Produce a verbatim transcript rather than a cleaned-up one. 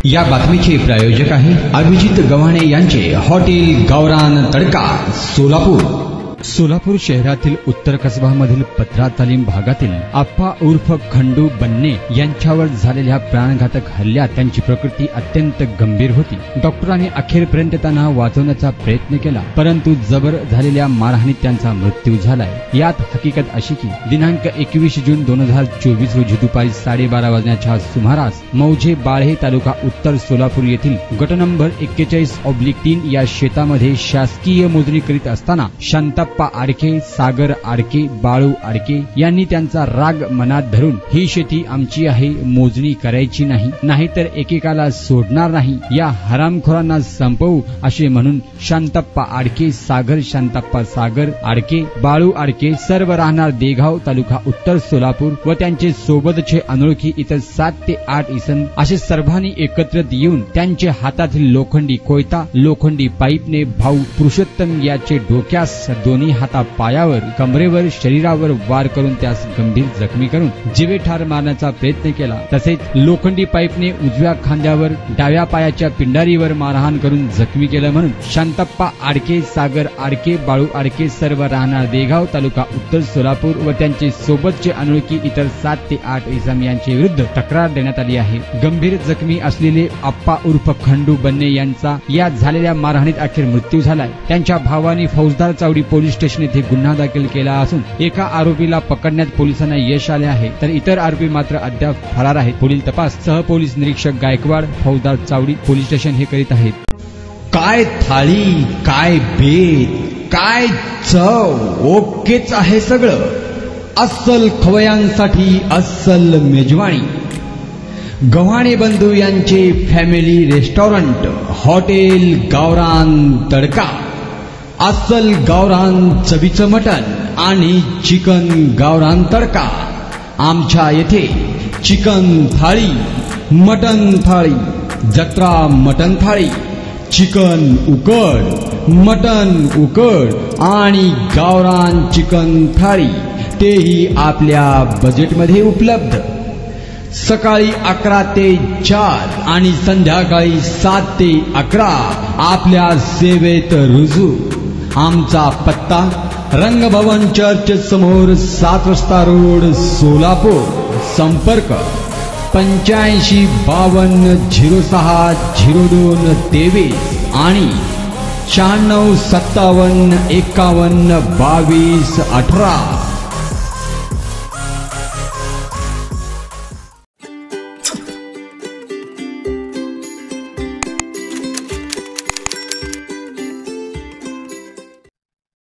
या बातमीचे प्रायोजक आहे अभिजित गव्हाणे यांचे हॉटेल गावरान तडका सोलापूर। सोलापूर शहरातील उत्तर कसबामधील पत्रा तालीम भागातील आप्पा उर्फ खंडू बन्ने यांच्यावर झालेल्या प्राणघातक हल्ल्यात त्यांची प्रकृती अत्यंत गंभीर होती। डॉक्टरांनी अखेरपर्यंत त्यांना वाचवण्याचा प्रयत्न केला, परंतु जबर झालेल्या मारहाणीत त्यांचा मृत्यू झालाय। यात हकीकत अशी की दिनांक एकवीस जून दोन हजार चोवीस रोजी दुपारी साडेबारा वाजण्याच्या सुमारास मौजे बाळे तालुका उत्तर सोलापूर येथील गट नंबर एक्केचाळीस ऑब्लिक तीन या शेतामध्ये शासकीय मोजणी करीत असताना शांता आडके, सागर आडके, बाळू आडके यांनी त्यांचा राग मनात धरून ही शेती आमची आहे, मोजणी करायची नाही, नाहीतर एकेकाला सोडणार नाही, या हरामखोरांना संपवू असे म्हणून शांतप्पा आडके, सागर शांतप्पा सागर आडके, बाळू आडके सर्व राहणार देगाव तालुका उत्तर सोलापूर व त्यांचे सोबतचे अनोळखी इतर सात ते आठ इसम असे सर्वांनी एकत्रित येऊन त्यांच्या हातातील लोखंडी कोयता, लोखंडी पाईपने भाऊ पुरुषोत्तम याचे डोक्यास दोन्ही हाता पायावर, कमरेवर, शरीरावर वार करून त्यास गंभीर जखमी करून जीवे ठार मारण्याचा प्रयत्न केला। तसेच लोखंडी पाईपने उजव्या खांद्यावर, डाव्या पायाच्या पिंडारीवर मारहाण करून जखमी केलं म्हणून शांतप्पा आडके, सागर आडके, बाळू आडके सर्व राहणार देगाव तालुका उत्तर सोलापूर व त्यांचे सोबतचे अनोळखी इतर सात ते आठ इसम यांच्या विरुद्ध तक्रार देण्यात आली आहे। गंभीर जखमी असलेले आप्पा उर्फ खंडू बन्ने यांचा या झालेल्या मारहाणीत अखेर मृत्यू झालाय। त्यांच्या भावाने फौजदार चावडी पोलीस स्टेशन येथे गुन्हा दाखल केला असून एका आरोपीला पकडण्यात पोलिसांना यश आले आहे, तर इतर आरोपी मात्र अद्याप फरार आहेत। पुढील तपास सह पोलीस निरीक्षक गायकवाड, फौजदार चावडी पोलीस स्टेशन हे करीत आहेत। काय थाळी, काय बेत, काय चव, ओकेच आहे सगळं। अस्सल खवयांसाठी अस्सल मेजवानी गव्हाणे बंधू यांचे फॅमिली रेस्टॉरंट हॉटेल गावरान तडका। अस्सल गावरान चवीचं मटण आणि चिकन गावरान तडका। आमच्या येथे चिकन थाळी, मटण थाळी, जत्रा मटण थाळी, चिकन उकड, मटण उकड आणि गावरान चिकन थाळी तेही आपल्या बजेटमध्ये उपलब्ध। सकाळी अकरा ते चार आणि संध्याकाळी सात ते अकरा आपल्या सेवेत रुजू। आमचा पत्ता रंगभवन चर्च समोर सात रस्ता रोड सोलापूर। संपर्क पंच्याऐंशी बावन्न झिरो सहा झिरो दोन तेवीस आणि शहाण्णव सत्तावन्न एकावन्न बावीस अठरा।